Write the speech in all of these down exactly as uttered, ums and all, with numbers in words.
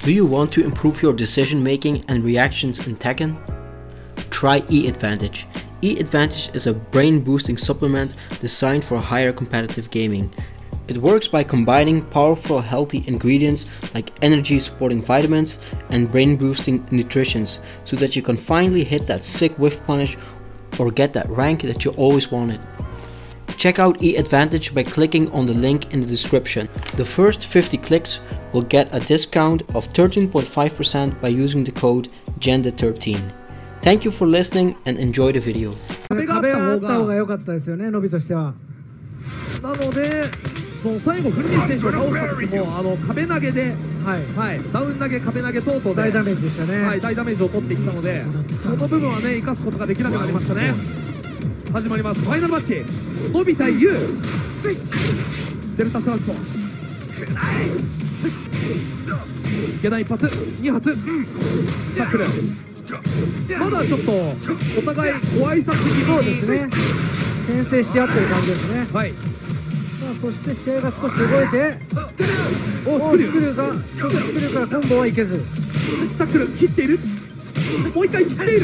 Do you want to improve your decision making and reactions in Tekken? Try E-Advantage. E-Advantage is a brain boosting supplement designed for higher competitive gaming. It works by combining powerful healthy ingredients like energy supporting vitamins and brain boosting nutritions so that you can finally hit that sick whiff punish or get that rank that you always wanted. Check out E-Advantage by clicking on the link in the description. The first fifty clicks will get a discount of thirteen point five percent by using the code G E N D A thirteen. Thank you for listening and enjoy the video. 壁があった方が良かったですよね、伸びとしては。なので、その最後フルニス選手を倒した時もあの壁投げで、はいはい、ダウン投げ壁投げ等々で大ダメージでしたね。はい、大ダメージを取っていったので、その部分はね生かすことができなくなりましたね。始まります。ファイナルマッチ。ノビ対ユウ。デルタスラスト。下段一発、二発、タックル。まだちょっとお互いご挨拶気味ですね。牽制し合ってる感じですね。はい。さあそして試合が少し動いて、おスクリュー、スクリューがちょっとスクリューからコンボはいけず、タックル切っている。もう一回切っている。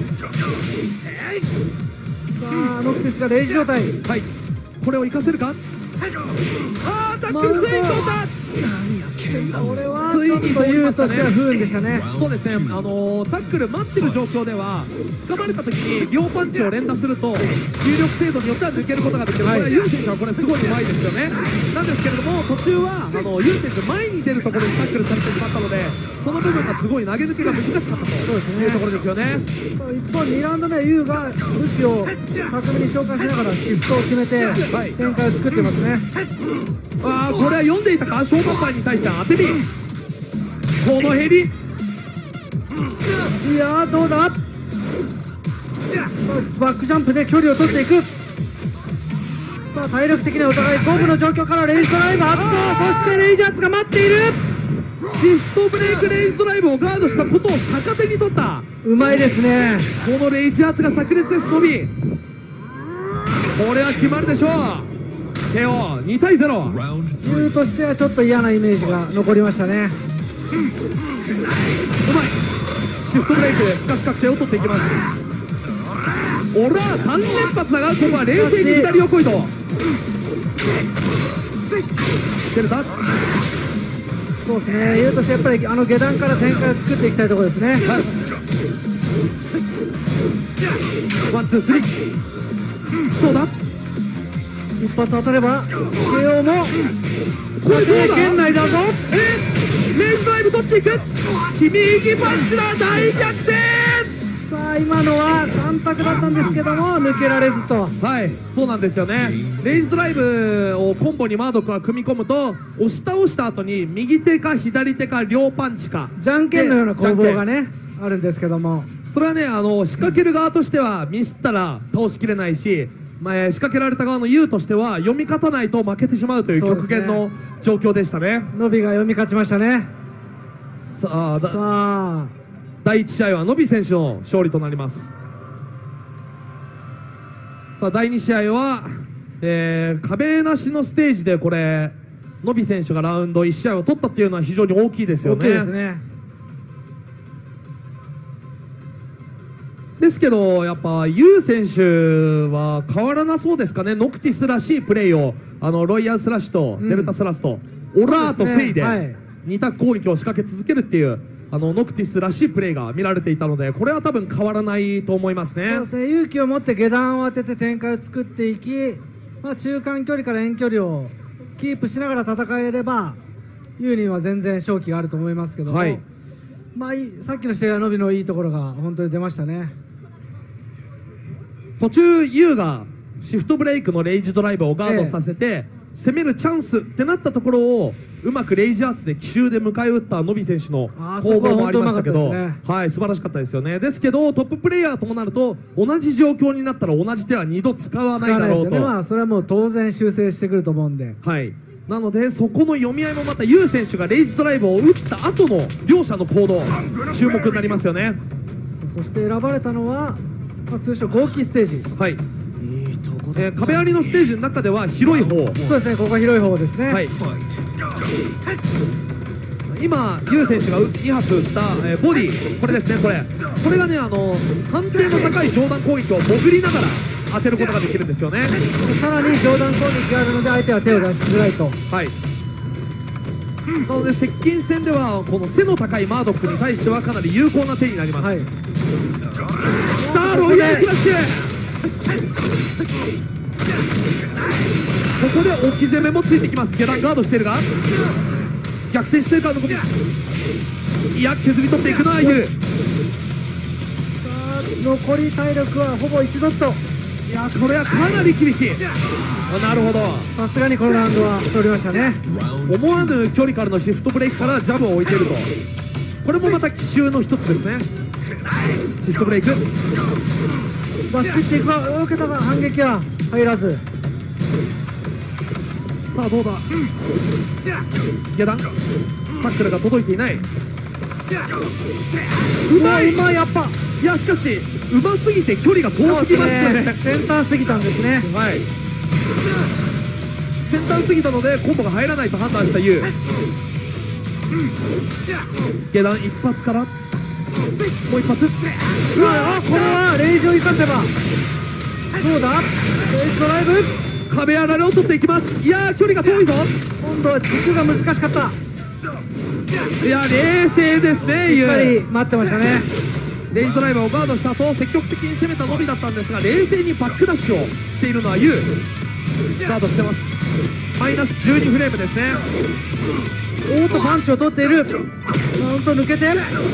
さあノクティスがレイジ状態。はい。これを生かせるか。ああタックルついとった。これはついにというとしては不運でしたね。そうですね、あのー、タックル待ってる状況では掴まれた時に両パンチを連打すると重力精度によっては抜けることができる。これはユウ選手はこれすごいうまいですよね。なんですけれども途中はあのユウ選手前に出るところにタックルされてしまったのでその部分がすごい投げ抜けが難しかったというところですよね。一方にラウンドでユウが武器を巧みに召喚しながらシフトを決めて展開を作ってますね。ああこれは読んでいたか。ショートパンに対して当て身このヘリ。いやーどうだ。バックジャンプで距離を取っていく。さあ体力的にはお互い五分の状況からレイジドライブ発動。そしてレイジアーツが待っている。シフトブレイクレイジドライブをガードしたことを逆手に取った。うまいですね。このレイジアーツが炸裂です。のみこれは決まるでしょう。ケーオーに対ゼロ。ユウとしてはちょっと嫌なイメージが残りましたね。うまい。シフトブレイクで透かし確定を取っていきます。おらさん連発だがここは冷静に左横移動。出るか。そうですね、ユウとしてやっぱりあの下段から展開を作っていきたいところですね。はい、ワンツースリーどうだ。一発当たれば ケーオー もこれどうだ。圏内だぞ。えレイジドライブどっち行く。右パンチだ。大逆転。さあ今のはさん択だったんですけども抜けられずと。はいそうなんですよね。レイジドライブをコンボにマードックが組み込むと押し倒した後に右手か左手か両パンチかじゃんけんのような攻防がねあるんですけども、それはねあの仕掛ける側としてはミスったら倒しきれないし、まあ、仕掛けられた側のユウとしては読み勝たないと負けてしまうという極限の状況でしたね。ノビが読み勝ちましたね。さあさあだいいち試合はノビ選手の勝利となります。さあだいに試合は、えー、壁なしのステージでこれノビ選手がラウンドいち試合を取ったっていうのは非常に大きいですよね。大きいですね。ですけどやっぱユウ選手は変わらなそうですかね。ノクティスらしいプレーをあのロイヤルスラッシュとデルタスラスト、うん、オラーとセイでに択攻撃を仕掛け続けるっていうあのノクティスらしいプレーが見られていたのでこれは多分変わらないと思いますね。そうですね、勇気を持って下段を当てて展開を作っていき、まあ、中間距離から遠距離をキープしながら戦えればユウには全然勝機があると思いますけども、はい、まあさっきの試合はノビのいいところが本当に出ましたね。途中ユウがシフトブレイクのレイジドライブをガードさせて、ええ、攻めるチャンスってなったところをうまくレイジアーツで奇襲で迎え撃ったノビ選手の攻防もありましたけど、はい素晴らしかったですよね。ですけどトッププレイヤーともなると同じ状況になったら同じ手は二度使わないだろうと、まあそれはもう当然修正してくると思うんで、はいなのでそこの読み合いもまたユウ選手がレイジドライブを打った後の両者の行動注目になりますよね。そして選ばれたのはまあ、通称合気ステージ。はい。えー、壁ありのステージの中では広い方。そうですね、ここが広い方ですね。はい。 今ユウ選手がに発打った、えーボディ、これですね、これこれがね、あの判定の高い上段攻撃を潜りながら当てることができるんですよね。 さらに上段攻撃があるので相手は手を出しづらいと。 はい、なので接近戦ではこの背の高いマードックに対してはかなり有効な手になります。 はい、 スターロイヤルスラッシュ、ここで置き攻めもついてきます。下段ガードしてるが逆転してるからのこいや削り取っていくな。ユウ、 さあ残り体力はほぼいちドット。 いやこれはかなり厳しい。あ、なるほど、 さすがにこのラウンドは取りましたね。 思わぬ距離からのシフトブレイクからジャブを置いていると、これもまた奇襲の一つですね。シフトブレイク出し切っていくが受けたが反撃は入らず。 さあどうだ、下段タックルが届いていない。うまい、 うまい、やっぱいやしかしうますぎて距離が遠すぎましたね。 先端すぎたんですね。 はい、先端すぎたのでコンボが入らないと判断したユウ。下段一発からもう一発。 うわ、これはレイジを生かせばどうだ。レイジドライブ、 壁あられを取っていきます。いやー距離が遠いぞ。 今度は軸が難しかった。 いや冷静ですね。ユウしっかり待ってましたね。 レイズドライバーをガードした後積極的に攻めたノビだったんですが、冷静にバックダッシュをしているのはユウ。ガードしてます。マイナスじゅうにフレームですね。 おーっとパンチを取っている。マウント抜けて中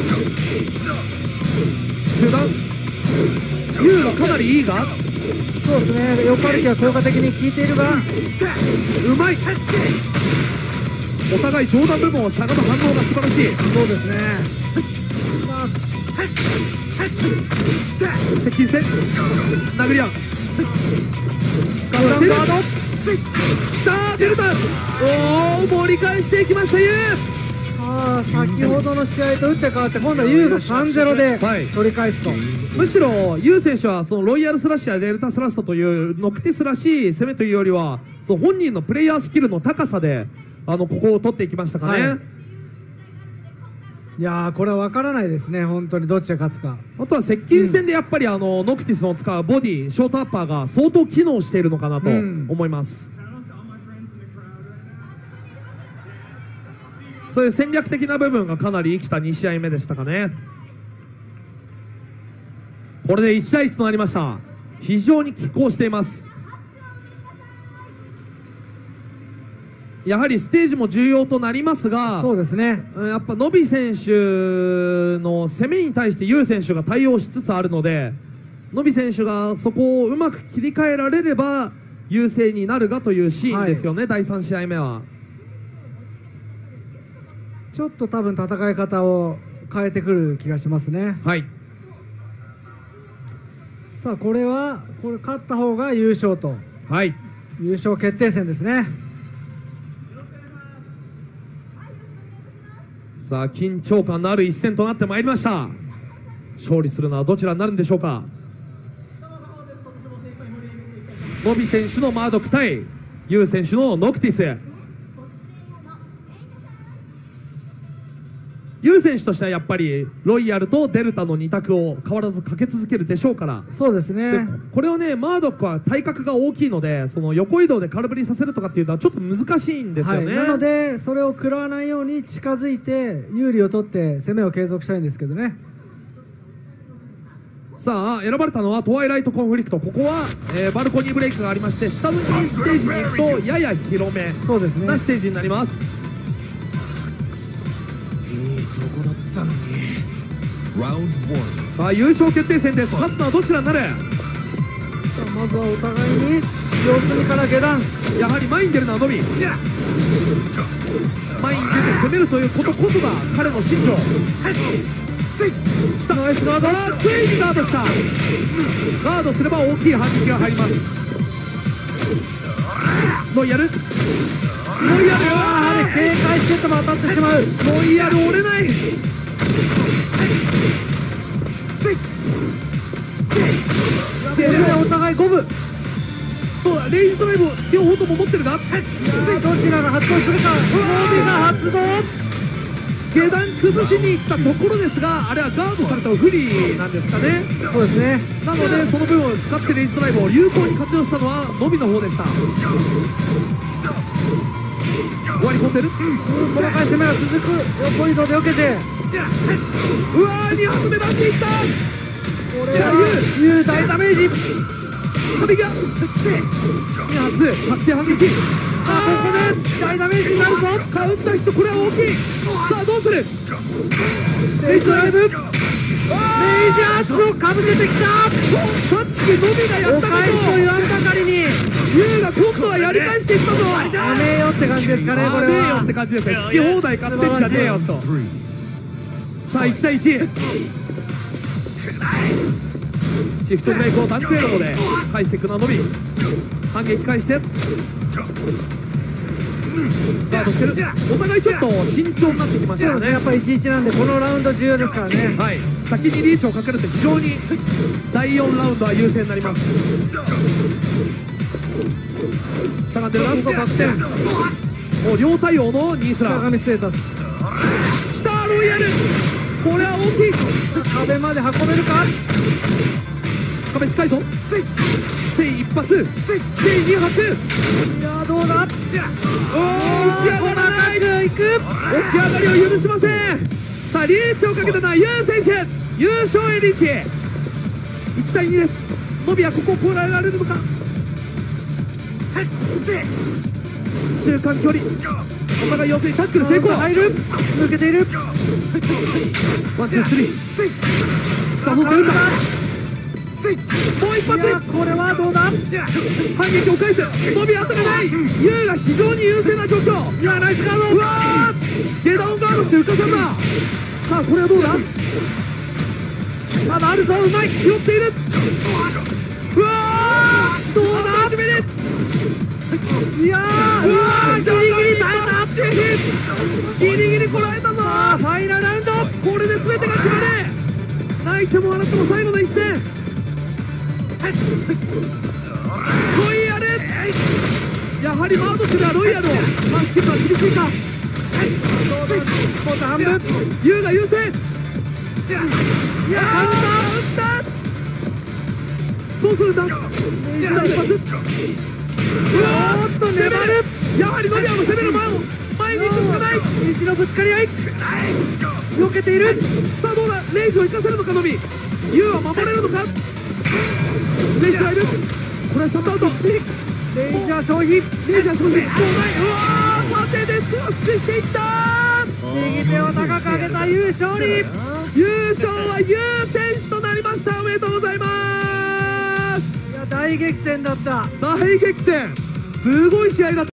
段ユウがかなりいいが、 そうですね、横歩きは効果的に効いているが、 うまい。お互い上段部分をしゃがむ反応が素晴らしい。 そうですね。さあ接近戦殴り合う。ガードしてる。きたー、デルタ、おお盛り返していきましたユウ。 さあ先ほどの試合と打って変わって今度はユウが さんたいゼロ ではい取り返すと。 むしろユウ選手はそのロイヤルスラッシュやデルタスラストというノクティスらしい攻めというよりは、その本人のプレイヤースキルの高さであのここを取っていきましたかね。 はい、いやーこれは分からないですね、本当にどっちが勝つか。 あとは接近戦でやっぱりあのノクティスの使うボディショートアッパーが相当機能しているのかなと思います。そういう戦略的な部分がかなり生きたに試合目でしたかね。これでいち対いちとなりました。非常に拮抗しています。やはりステージも重要となりますが、 そうですね、 やっぱノビ選手の攻めに対してユウ選手が対応しつつあるので、ノビ選手がそこをうまく切り替えられれば優勢になるがというシーンですよね、はい、だいさん試合目は。 ちょっと多分戦い方を変えてくる気がしますね。 はい、 さあこれはこれ勝った方が優勝と、 はい、 優勝決定戦ですね。 さあ緊張感のある一戦となってまいりました。勝利するのはどちらになるんでしょうか。ノビ選手のマードク対ユウ選手のノクティス。ユウ選手としてはやっぱりロイヤルとデルタのに択を変わらずかけ続けるでしょうから。 そうですね。 でこれをねマードックは体格が大きいので、その横移動で空振りさせるとかっていうのはちょっと難しいんですよね、 はい、なのでそれを食らわないように近づいて有利を取って攻めを継続したいんですけどね。 さあ選ばれたのはトワイライトコンフリクト。ここは、えー、バルコニーブレイクがありまして、下向きステージに行くとやや広めそうですねなステージになります。さあ優勝決定戦です。勝つのはどちらになる。 さあまずはお互いに様子見から下段。 やはり前に出るのはノビ。前に出て攻めるということこそが彼の信条。下ナイスガード、ついにガードした。ガードすれば大きい反撃が入ります。ロイヤルロイヤルあれ警戒してても当たってしまう。 ロイヤル折れない。 でお互い五分。 そうだ、レイジドライブ両方とも持ってるが、 どちらが発動するか。ノビが発動。 下段崩しに行ったところですが、あれはガードされた不利なんですかね。 そうですね。 なのでその部分を使ってレイジドライブを有効に活用したのはのみの方でした。終わり込んでる、 細かい攻めが続く。横移動で避けて、 うわーに発目出していった。 これはユウ大ダメージ。 壁際に発確定反撃。 さあここで大ダメージになるぞ。 カウンターヒット、これは大きい。さあどうする。レイジドライブ、レイジアースをかぶせてきた。 さっきのみがやったお返しと言わんばかりにユウが今度はやり返していったぞ。 やめよって感じですかね。これやめよはって感じですね。好き放題買ってんじゃねえよと。さあいち対いち、シフトブレイクを単程度で返していくのはのみ。反撃返してガードしてる。お互いちょっと慎重になってきましたよね。 やっぱりいちいちなんでこのラウンド重要ですからね。 はい、先にリーチをかけると非常にだいよんラウンドは優勢になります。しゃがんでるな、確定。もう両対応のニースラー。 鏡ステータス。 きたロイヤル、これは大きい。 壁まで運べるか。 壁近いぞ。せい一発、せい二発。 いやどうだ。 おー、起き上がらない。 いく。 起き上がりを許しません。さあリーチをかけたのはユウ選手、優勝へリーチ。いち対にです。ノビはここを超えられるのか。中間距離、お互い要するにタックル成功。 入る。抜けている。 ワンツースリー、スタート出るか。もう一発。 これはどうだ。 反撃を返す。伸び当たらない。ユウが非常に優勢な状況。 いやナイスガード。 うわー、下段をガードして浮かさんだ。さあこれはどうだ。 まだあるぞ。うまい。 拾っている。うわー、どうだ。初めにいやー、うわー、ギリギリ耐えた。ギリギリこらえたぞ。 ファイナルラウンド。 これで全てが決まる。泣いても笑っても最後の一戦。ロイヤル、やはりマードクではロイヤルを回し切るのは厳しいか。 もっと半分。 ユウが優勢。 いやカウンター打った。どうするんだ。一発。うわーっと粘る。やはりノビアの攻める前を前に行くしかない。 意地のぶつかり合い。避けている。 さあどうだ。レイジを生かせるのかノビ。ユウは守れるのか。レイジがいる。これはシャットアウト。 レイジャー消費。 レイジャー消費。うわー、縦でプッシュしていった。 右手を高く上げた優勝に。 優勝はユウ選手となりました。おめでとうございます。 いや大激戦だった。 大激戦、すごい試合だった。